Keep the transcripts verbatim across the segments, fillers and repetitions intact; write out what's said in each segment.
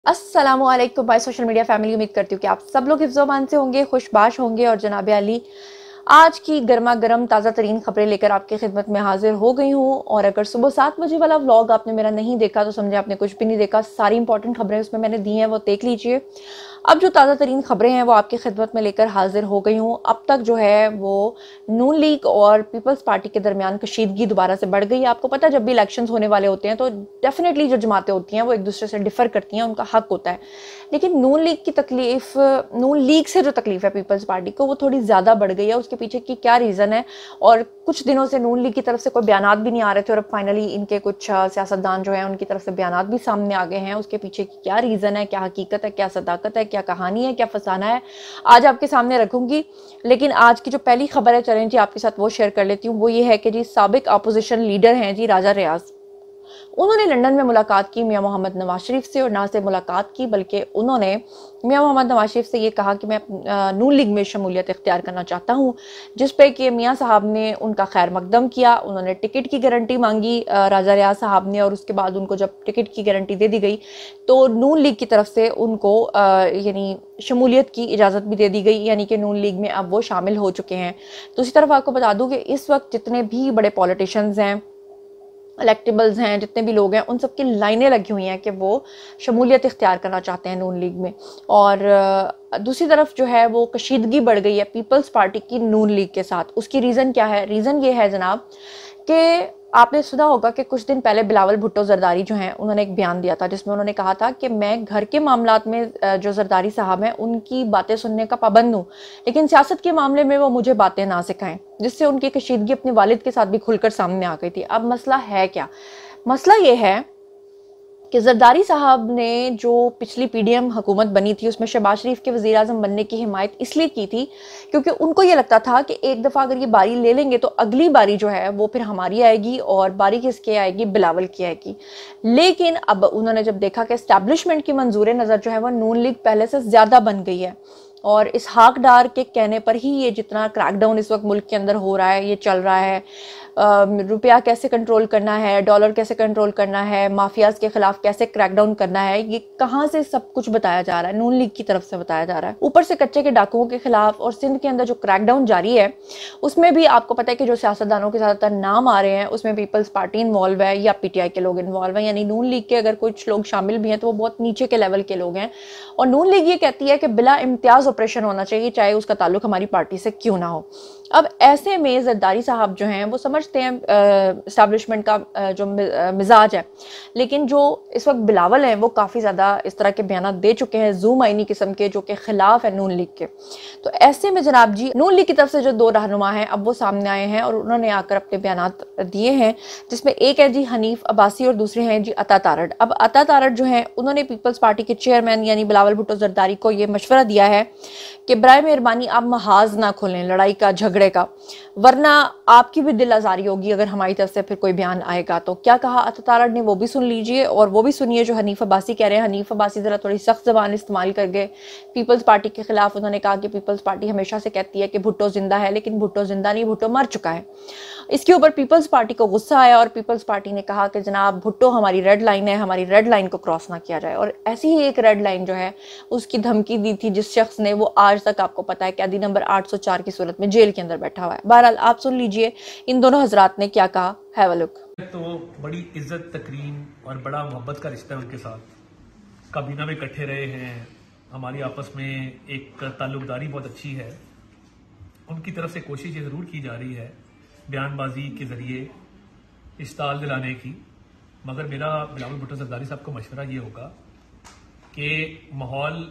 अस्सलामुअलैकुम भाई social media family. उम्मीद करती हूँ कि आप सब लोग हिफ्ज़-ओ-अमान से होंगे, खुशबाश होंगे। और जनाब अली आज की गर्मा गर्म ताज़ा तरीन खबरें लेकर आपकी खिदमत में हाजिर हो गई हूँ। और अगर सुबह सात बजे वाला व्लॉग आपने मेरा नहीं देखा तो समझे आपने कुछ भी नहीं देखा। सारी इंपॉर्टेंट खबरें उसमें मैंने दी हैं, वो देख लीजिए। अब जो ताज़ा तरीन खबरें हैं वो आपकी खिदमत में लेकर हाजिर हो गई हूँ। अब तक जो है वो नून लीग और पीपल्स पार्टी के दरमियान कशीदगी दोबारा से बढ़ गई है। आपको पता है जब भी इलेक्शंस होने वाले होते हैं तो डेफिनेटली जो जमातें होती हैं वो एक दूसरे से डिफर करती हैं, उनका हक होता है। लेकिन नून लीग की तकलीफ, नून लीग से जो तकलीफ है पीपल्स पार्टी को, वो थोड़ी ज़्यादा बढ़ गई है। उसके पीछे की क्या रीज़न है? और कुछ दिनों से नून लीग की तरफ से कोई बयानात भी नहीं आ रहे थे और अब फाइनली इनके कुछ सियासतदान जो हैं उनकी तरफ से बयानात भी सामने आ गए हैं। उसके पीछे की क्या रीज़न है, क्या हकीकत है, क्या सदाकत है, क्या कहानी है, क्या फसाना है, आज आपके सामने रखूंगी। लेकिन आज की जो पहली खबर है, चलें जी आपके साथ वो शेयर कर लेती हूँ। वो ये है कि जी साबिक अपोजिशन लीडर हैं जी राजा रियाज, उन्होंने लंदन में मुलाकात की मियां मोहम्मद नवाज शरीफ से। और ना सिर्फ मुलाकात की बल्कि उन्होंने मियां मोहम्मद नवाज शरीफ से ये कहा कि मैं नून लीग में शमूलियत इख्तियार करना चाहता हूँ, जिस पे कि मियां साहब ने उनका खैर मकदम किया। उन्होंने टिकट की गारंटी मांगी राजा रियाज साहब ने, और उसके बाद उनको जब टिकट की गारंटी दे दी गई तो नून लीग की तरफ से उनको यानी शमूलियत की इजाज़त भी दे दी गई, यानी कि नून लीग में अब वो शामिल हो चुके हैं। दूसरी तरफ आपको बता दूं कि इस वक्त जितने भी बड़े पॉलिटिशियंस हैं, इलेक्टेबल्स हैं, जितने भी लोग हैं, उन सब की लाइनें लगी हुई हैं कि वो शमूलियत इख्तियार करना चाहते हैं नून लीग में। और दूसरी तरफ जो है वो कशीदगी बढ़ गई है पीपल्स पार्टी की नून लीग के साथ। उसकी रीज़न क्या है? रीज़न ये है जनाब कि आपने सुना होगा कि कुछ दिन पहले बिलावल भुट्टो जरदारी जो हैं उन्होंने एक बयान दिया था जिसमें उन्होंने कहा था कि मैं घर के मामलात में जो जरदारी साहब हैं उनकी बातें सुनने का पाबंद हूँ, लेकिन सियासत के मामले में वो मुझे बातें ना सिखाएं, जिससे उनकी कशीदगी अपने वालिद के साथ भी खुलकर सामने आ गई थी। अब मसला है क्या? मसला ये है कि जरदारी साहब ने जो पिछली पीडीएम हुकूमत बनी थी उसमें शहबाज शरीफ के वज़ीर आज़म बनने की हिमायत इसलिए की थी क्योंकि उनको ये लगता था कि एक दफ़ा अगर ये बारी ले लेंगे तो अगली बारी जो है वो फिर हमारी आएगी और बारी किसकी आएगी? बिलावल की आएगी। लेकिन अब उन्होंने जब देखा कि एस्टैब्लिशमेंट की मंजूर नज़र जो है वह नून लीग पहले से ज़्यादा बन गई है और इसहाक डार के कहने पर ही ये जितना क्रैकडाउन इस वक्त मुल्क के अंदर हो रहा है, ये चल रहा है, रुपया कैसे कंट्रोल करना है, डॉलर कैसे कंट्रोल करना है, माफियाज के खिलाफ कैसे क्रैकडाउन करना है, ये कहाँ से सब कुछ बताया जा रहा है? नून लीग की तरफ से बताया जा रहा है। ऊपर से कच्चे के डाकुओं के खिलाफ और सिंध के अंदर जो क्रैकडाउन जारी है उसमें भी आपको पता है कि जो सियासतदानों के ज़्यादातर नाम आ रहे हैं उसमें पीपल्स पार्टी इन्वॉल्व है या पीटीआई के लोग इन्वॉल्व हैं, यानी नून लीग के अगर कुछ लोग शामिल भी हैं तो वो बहुत नीचे के लेवल के लोग हैं। और नून लीग ये कहती है कि बिला इम्तियाज ऑपरेशन होना चाहिए, चाहे उसका ताल्लुक हमारी पार्टी से क्यों ना हो। अब ऐसे में जरदारी साहब जो हैं वो समझते हैं एस्टैब्लिशमेंट का जो मिजाज है, लेकिन जो इस वक्त बिलावल हैं वो काफ़ी ज़्यादा इस तरह के बयान दे चुके हैं जूम आइनी किस्म के, जो कि खिलाफ है नून लीग के। तो ऐसे में जनाब जी नून लीग की तरफ से जो दो रहनुमा हैं अब वो सामने आए हैं और उन्होंने आकर अपने बयान दिए हैं, जिसमें एक है जी हनीफ अब्बासी और दूसरे हैं जी अता तारड़। अब अता तारड़ जो हैं उन्होंने पीपल्स पार्टी के चेयरमैन यानी बिलावल भुट्टो जरदारी को ये मशवरा दिया है कि बराए मेहरबानी आप महाज ना खोलें लड़ाई का, झगड़े का, वरना आपकी भी दिल आजारी होगी अगर हमारी तरफ से फिर कोई बयान आएगा। तो क्या कहा अता तारड़ ने वो भी सुन लीजिए और वो भी सुनिए जो हनीफ अब्बासी कह रहे हैं। हनीफ अब्बासी जरा थोड़ी सख्त जबान इस्तेमाल कर गए पीपल्स पार्टी के खिलाफ। उन्होंने कहा कि पीपल्स पार्टी हमेशा से कहती है कि भुट्टो जिंदा है, लेकिन भुट्टो जिंदा नहीं, भुट्टो मर चुका है। इसके ऊपर पीपल्स पार्टी को गुस्सा आया और पीपल्स पार्टी ने कहा कि जनाब भुट्टो हमारी रेड लाइन है, हमारी रेड लाइन को क्रॉस ना किया जाए। और ऐसी ही एक रेड लाइन जो है उसकी धमकी दी थी जिस शख्स ने, वो आज तक आपको पता है कैदी नंबर आठ सौ चार की सूरत में जेल के अंदर बैठा हुआ है। बहरहाल आप सुन लीजिए इन दोनों हजरात ने क्या कहा। Have a look. तो बड़ी इज्जत तकरीम और बड़ा मोहब्बत का रिश्ता है उनके साथ, काबीना में इकट्ठे रहे हैं, हमारी आपस में एक ताल्लुकदारी बहुत अच्छी है। उनकी तरफ से कोशिश ये ज़रूर की जा रही है बयानबाजी के ज़रिए इश्ताल दिलाने की, मगर मेरा बिलावल भुट्टो जरदारी साहब को मशवरा ये होगा कि माहौल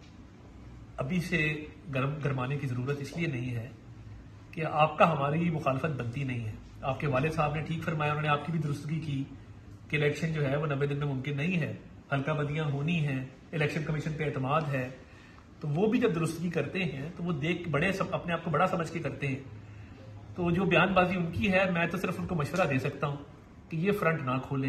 अभी से गर्म गरमाने की ज़रूरत इसलिए नहीं है कि आपका हमारी मुखालफत बनती नहीं है। आपके वालिद साहब ने ठीक फरमाया, उन्होंने आपकी भी दुरुस्तगी की कि इलेक्शन जो है वो नब्बे दिन में मुमकिन नहीं है, हल्का बदियाँ होनी हैं, इलेक्शन कमीशन पे एतमाद है। तो वो भी जब दुरुस्तगी करते हैं तो वो देख बड़े सब, अपने आप को बड़ा समझ के करते हैं। तो जो बयानबाजी उनकी है, मैं तो सिर्फ उनको मशवरा दे सकता हूँ कि ये फ्रंट ना खोलें।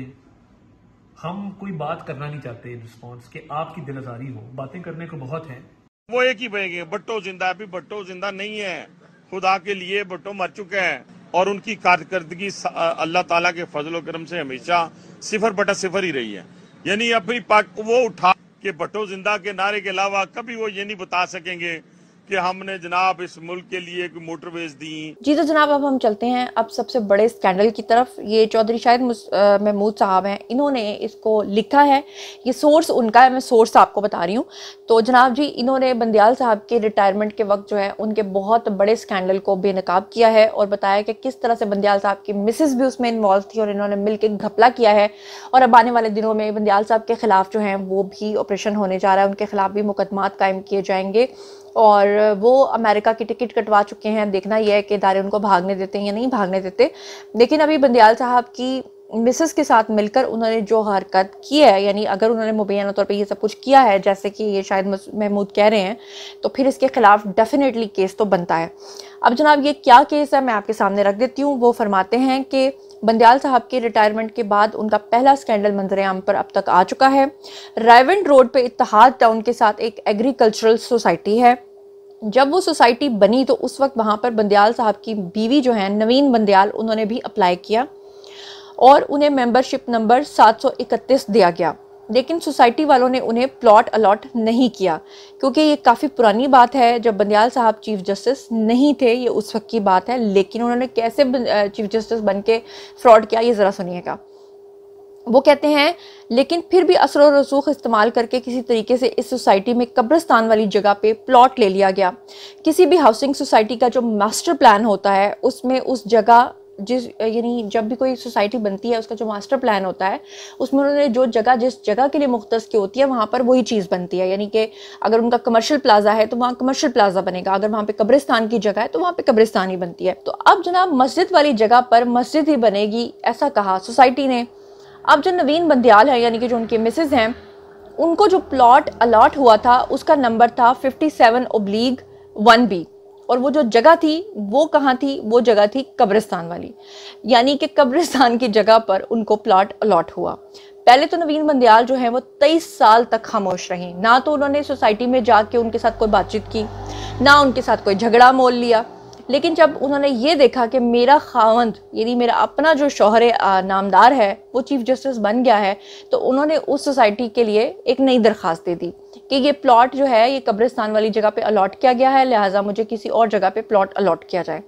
हम कोई बात करना नहीं चाहते रिस्पॉन्स कि आपकी दिल आजारी हो, बातें करने को बहुत है। वो एक ही बनेंगे, भुट्टो जिंदा है। भुट्टो जिंदा नहीं है, खुदा के लिए भुट्टो मर चुका है और उनकी कारकर्दगी अल्लाह ताला के फजल करम से हमेशा सिफर बटा सिफर ही रही है। यानी अपनी पाक वो उठा कि भट्टो जिंदा के नारे के अलावा कभी वो ये नहीं बता सकेंगे कि हमने जनाब इस मुल्क के लिए कोई मोटरवेज दी। जी तो जनाब अब हम चलते हैं अब सबसे बड़े स्कैंडल की तरफ। ये चौधरी शाहिद महमूद साहब हैं, इन्होंने इसको लिखा है, ये सोर्स उनका है, मैं सोर्स आपको बता रही हूँ। तो जनाब जी इन्होंने बंदियाल साहब के रिटायरमेंट के वक्त जो है उनके बहुत बड़े स्कैंडल को बेनकाब किया है और बताया कि किस तरह से बंदियाल साहब की मिसेस भी उसमें इन्वॉल्व थी और इन्होंने मिलकर घपला किया है। और अब आने वाले दिनों में बंदियाल साहब के खिलाफ जो है वो भी ऑपरेशन होने जा रहा है, उनके खिलाफ भी मुकदमात कायम किए जाएंगे और वो अमेरिका की टिकट कटवा चुके हैं। देखना यह है कि इदारे उनको भागने देते हैं या नहीं भागने देते। लेकिन अभी बंदियाल साहब की मिसेस के साथ मिलकर उन्होंने जो हरकत की है, यानी अगर उन्होंने मुबैना तौर पे ये सब कुछ किया है जैसे कि ये शायद महमूद कह रहे हैं, तो फिर इसके खिलाफ डेफिनेटली केस तो बनता है। अब जनाब ये क्या केस है मैं आपके सामने रख देती हूँ। वो फरमाते हैं कि बंदियाल साहब के रिटायरमेंट के बाद उनका पहला स्कैंडल मंजरेआम पर अब तक आ चुका है। रायवेंड रोड पे इत्तेहाद टाउन के साथ एक एग्रीकल्चरल सोसाइटी है। जब वो सोसाइटी बनी तो उस वक्त वहाँ पर बंदियाल साहब की बीवी जो है नवीन बंदियाल, उन्होंने भी अप्लाई किया और उन्हें मेंबरशिप नंबर सात सौ इकतीस दिया गया। लेकिन सोसाइटी वालों ने उन्हें प्लॉट अलॉट नहीं किया क्योंकि ये काफ़ी पुरानी बात है, जब बंदियाल साहब चीफ जस्टिस नहीं थे, ये उस वक्त की बात है। लेकिन उन्होंने कैसे चीफ जस्टिस बन के फ्रॉड किया ये ज़रा सुनिएगा। वो कहते हैं लेकिन फिर भी असर और रसूख इस्तेमाल करके किसी तरीके से इस सोसाइटी में कब्रिस्तान वाली जगह पे प्लॉट ले लिया गया। किसी भी हाउसिंग सोसाइटी का जो मास्टर प्लान होता है उसमें उस जगह जिस यानी जब भी कोई सोसाइटी बनती है उसका जो मास्टर प्लान होता है उसमें उन्होंने जो जगह जिस जगह के लिए मुख्तस की होती है वहाँ पर वही चीज़ बनती है। यानी कि अगर उनका कमर्शियल प्लाजा है तो वहाँ कमर्शियल प्लाजा बनेगा, अगर वहाँ पे कब्रिस्तान की जगह है तो वहाँ पे कब्रिस्तान ही बनती है। तो अब जनाब मस्जिद वाली जगह पर मस्जिद ही बनेगी ऐसा कहा सोसाइटी ने। अब जो नवीन बंदियाल है यानी कि जो उनके मिसेज हैं, उनको जो प्लॉट अलॉट हुआ था उसका नंबर था fifty seven oblique one B और वो जो जगह थी वो कहाँ थी, वो जगह थी कब्रिस्तान वाली, यानी कि कब्रिस्तान की जगह पर उनको प्लॉट अलॉट हुआ। पहले तो नवीन बंदियाल जो है वो तेईस साल तक खामोश रही, ना तो उन्होंने सोसाइटी में जाके उनके साथ कोई बातचीत की, ना उनके साथ कोई झगड़ा मोल लिया। लेकिन जब उन्होंने ये देखा कि मेरा खावंद यानी मेरा अपना जो शौहर नामदार है वो चीफ जस्टिस बन गया है, तो उन्होंने उस सोसाइटी के लिए एक नई दरख्वास्त दे दी कि ये प्लॉट जो है ये कब्रिस्तान वाली जगह पे अलॉट किया गया है, लिहाजा मुझे किसी और जगह पे प्लॉट अलॉट किया जाए।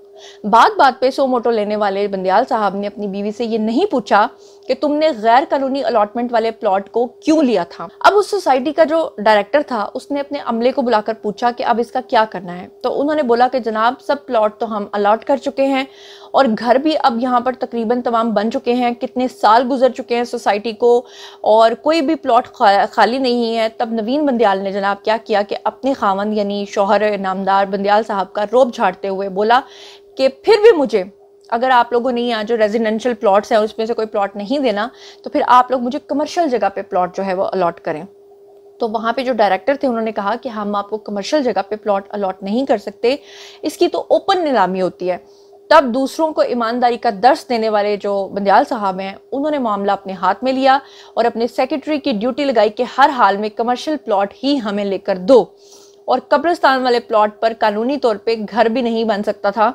बात बात पे सो मोटो लेने वाले बंदियाल साहब ने अपनी बीवी से ये नहीं पूछा कि तुमने गैर कानूनी अलॉटमेंट वाले प्लॉट को क्यों लिया था। अब उस सोसाइटी का जो डायरेक्टर था उसने अपने अमले को बुलाकर पूछा कि अब इसका क्या करना है। तो उन्होंने बोला कि जनाब सब प्लॉट तो हम अलॉट कर चुके हैं और घर भी अब यहाँ पर तकरीबन तमाम बन चुके हैं, कितने साल गुजर चुके हैं सोसाइटी को और कोई भी प्लॉट खा, खाली नहीं है। तब नवीन बंदियाल ने जनाब क्या किया कि अपने खावंद यानी शौहर नामदार बंदियाल साहब का रोब झाड़ते हुए बोला कि फिर भी मुझे अगर आप लोगों ने यहाँ जो रेजिडेंशियल प्लॉट्स हैं उसमें से कोई प्लॉट नहीं देना तो फिर आप लोग मुझे कमर्शियल जगह पे प्लॉट जो है वो अलॉट करें। तो वहाँ पे जो डायरेक्टर थे उन्होंने कहा कि हम आपको कमर्शियल जगह पे प्लॉट अलॉट नहीं कर सकते, इसकी तो ओपन नीलामी होती है। तब दूसरों को ईमानदारी का दर्स देने वाले जो बंदियाल साहब हैं उन्होंने मामला अपने हाथ में लिया और अपने सेक्रेटरी की ड्यूटी लगाई कि हर हाल में कमर्शियल प्लॉट ही हमें लेकर दो, और कब्रिस्तान वाले प्लॉट पर कानूनी तौर पर घर भी नहीं बन सकता था।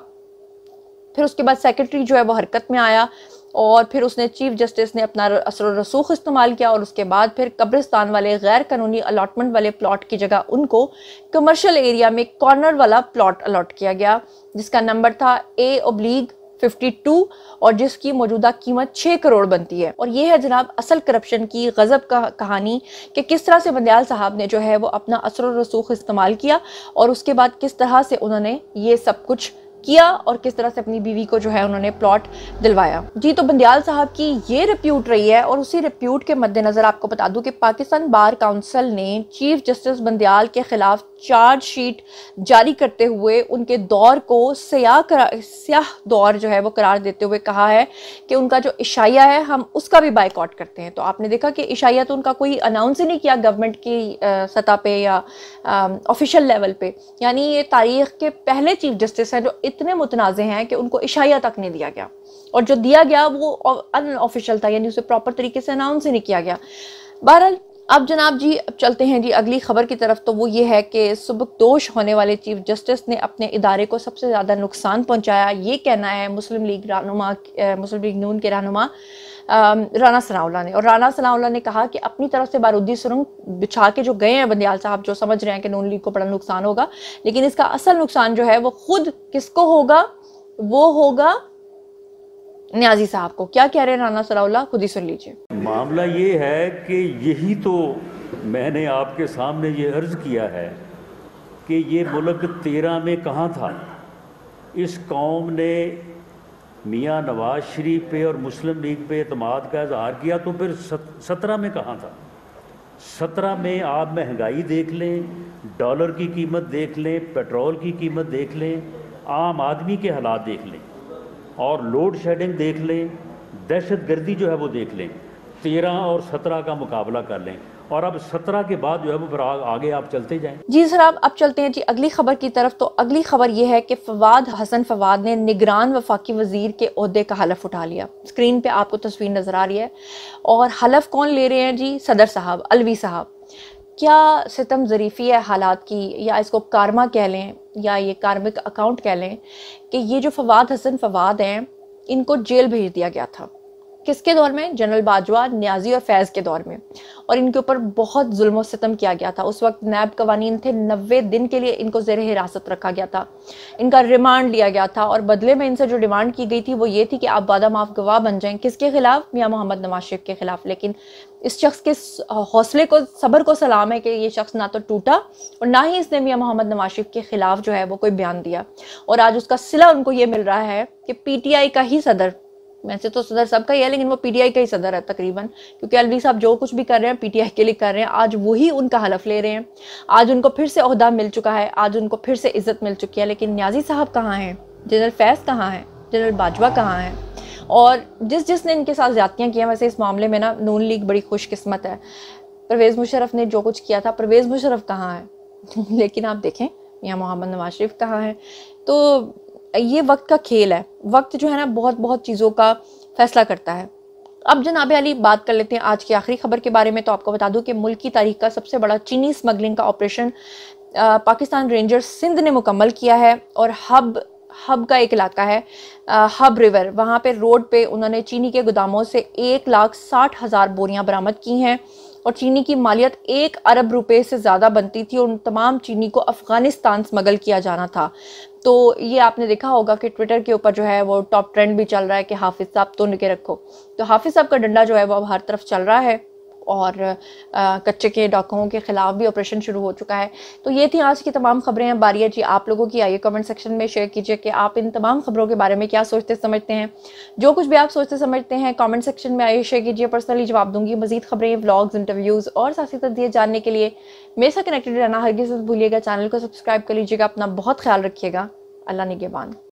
फिर उसके बाद सेक्रेटरी जो है वो हरकत में आया और फिर उसने चीफ जस्टिस ने अपना असर और रसूख इस्तेमाल किया और उसके बाद फिर कब्रिस्तान वाले गैर कानूनी अलॉटमेंट वाले प्लॉट की जगह उनको कमर्शियल एरिया में कॉर्नर वाला प्लॉट अलॉट किया गया जिसका नंबर था ए ओब्लीग फिफ्टी टू और जिसकी मौजूदा कीमत छः करोड़ बनती है। और ये है जनाब असल करप्शन की गजब का कहानी कि किस तरह से बंदियाल साहब ने जो है वो अपना असर और रसूख इस्तेमाल किया और उसके बाद किस तरह से उन्होंने ये सब कुछ किया और किस तरह से अपनी बीवी को जो है उन्होंने प्लॉट दिलवाया। जी तो बंदियाल साहब की ये रिप्यूट रही है और उसी रिप्यूट के मद्देनजर आपको बता दूं कि पाकिस्तान बार काउंसिल ने चीफ जस्टिस बंदियाल के खिलाफ चार्जशीट जारी करते हुए उनके दौर को स्याह स्याह दौर जो है वो करार देते हुए कहा है कि उनका जो इशाया है हम उसका भी बाइकआउट करते हैं। तो आपने देखा कि इशाया तो उनका कोई अनाउंस ही नहीं किया गवर्नमेंट की सतह पे या ऑफिशियल लेवल पे, यानी ये तारीख के पहले चीफ जस्टिस हैं जो इतने मुतनाज़े हैं कि उनको इशाया तक नहीं दिया गया और जो दिया गया वो अनऑफिशियल था, यानी उसे प्रॉपर तरीके से अनाउंस ही नहीं किया गया। बहरहाल अब जनाब जी अब चलते हैं जी अगली खबर की तरफ। तो वो ये है कि सुबकदोश होने वाले चीफ जस्टिस ने अपने इदारे को सबसे ज़्यादा नुकसान पहुंचाया, ये कहना है मुस्लिम लीग रहनुमा मुस्लिम लीग नून के रहनुमा राना सनाउल्लाह ने। और राना सनाउल्लाह ने कहा कि अपनी तरफ से बारूदी सुरंग बिछा के जो गए हैं बंदियाल साहब, जो समझ रहे हैं कि नून लीग को बड़ा नुकसान होगा, लेकिन इसका असल नुकसान जो है वो खुद किसको होगा, वो होगा न्याजी साहब को। क्या कह रहे हैं राना सनाउल्लाह, खुद ही सुन लीजिए। मामला ये है कि यही तो मैंने आपके सामने ये अर्ज किया है कि ये मुल्क तेरह में कहाँ था। इस कौम ने मियाँ नवाज शरीफ पे और मुस्लिम लीग पे एतमाद का इजहार किया, तो फिर सत्रह में कहाँ था। सत्रह में आप महंगाई देख लें, डॉलर की कीमत देख लें, पेट्रोल की कीमत देख लें, आम आदमी के हालात देख लें और लोड शेडिंग देख लें, दहशत गर्दी जो है वो देख लें। तेरह और सत्रह का मुकाबला कर लें और अब सत्रह के बाद जो है वो फिर आगे आप चलते जाएं। जी सर, आप अब चलते हैं जी अगली खबर की तरफ। तो अगली खबर ये है कि फवाद हसन फवाद ने निगरान वफाकी वजीर के ओहदे का हलफ उठा लिया। स्क्रीन पे आपको तस्वीर नजर आ रही है और हलफ कौन ले रहे हैं जी, सदर साहब, अलवी साहब। क्या सितम ज़रीफ़ी है हालात की, या इसको कारमा कह लें या ये कार्मिक अकाउंट कह लें, कि ये जो फवाद हसन फवाद हैं इनको जेल भेज दिया गया था। किसके दौर में? जनरल बाजवा, न्याजी और फैज़ के दौर में। और इनके ऊपर बहुत जुल्म सितम किया गया था। उस वक्त नैब कवानीन थे, नब्बे दिन के लिए इनको ज़ेर हिरासत रखा गया था, इनका रिमांड लिया गया था और बदले में इनसे जो डिमांड की गई थी वो ये थी कि आप वादा माफ गवाह बन जाएं। किसके खिलाफ? मियाँ मोहम्मद नवाज शरीफ के खिलाफ। लेकिन इस शख्स के हौसले को, सब्र को सलाम है कि ये शख्स ना तो टूटा और ना ही इसने मियाँ मोहम्मद नवाज शरीफ के खिलाफ जो है वो कोई बयान दिया। और आज उसका सिला उनको ये मिल रहा है कि पीटीआई का ही सदर, वैसे तो सदर सबका ही है लेकिन वो पीटीआई का ही सदर है तकरीबन, क्योंकि अलवी साहब जो कुछ भी कर रहे हैं पीटीआई के लिए कर रहे हैं। आज वही उनका हलफ ले रहे हैं, आज उनको फिर से ओहदा मिल चुका है, आज उनको फिर से इज्जत मिल चुकी है। लेकिन न्याजी साहब कहाँ हैं? जनरल फैज़ कहाँ हैं? जनरल बाजवा कहाँ हैं? और जिस जिसने इनके साथ ज्यादतियाँ की हैं, वैसे इस मामले में ना नून लीग बड़ी खुशकिस्मत है। परवेज़ मुशर्रफ ने जो कुछ किया था, परवेज़ मुशर्रफ कहाँ है? लेकिन आप देखें मियाँ मोहम्मद नवाज शरीफ कहाँ हैं। तो ये वक्त का खेल है। वक्त जो है ना बहुत बहुत चीज़ों का फैसला करता है। अब जनाब अली बात कर लेते हैं आज की आखिरी खबर के बारे में। तो आपको बता दूं कि मुल्क की तारीख का सबसे बड़ा चीनी स्मगलिंग का ऑपरेशन पाकिस्तान रेंजर्स सिंध ने मुकम्मल किया है। और हब हब का एक इलाका है, आ, हब रिवर, वहाँ पे रोड पे उन्होंने चीनी के गोदामों से एक लाख साठ हज़ार बोरियां बरामद की हैं और चीनी की मालियत एक अरब रुपए से ज़्यादा बनती थी। और उन तमाम चीनी को अफ़गानिस्तान स्मगल किया जाना था। तो ये आपने देखा होगा कि ट्विटर के ऊपर जो है वो टॉप ट्रेंड भी चल रहा है कि हाफिज़ साहब तो निके रखो। तो हाफिज़ साहब का डंडा जो है वो अब हर तरफ चल रहा है और आ, कच्चे के डाकुओं के खिलाफ भी ऑपरेशन शुरू हो चुका है। तो ये थी आज की तमाम खबरें। बारी है जी आप लोगों की, आइए कमेंट सेक्शन में शेयर कीजिए कि आप इन तमाम खबरों के बारे में क्या सोचते समझते हैं। जो कुछ भी आप सोचते समझते हैं कमेंट सेक्शन में आइए शेयर कीजिए, पर्सनली जवाब दूंगी। मजीद खबरें, व्लॉग्स, इंटरव्यूज़ और साथी तस्दीर जानने के लिए मेरे साथ कनेक्टेड रहना हरगिज़ मत भूलिएगा। चैनल को सब्सक्राइब कर लीजिएगा। अपना बहुत ख्याल रखिएगा। अल्लाह निगहबान।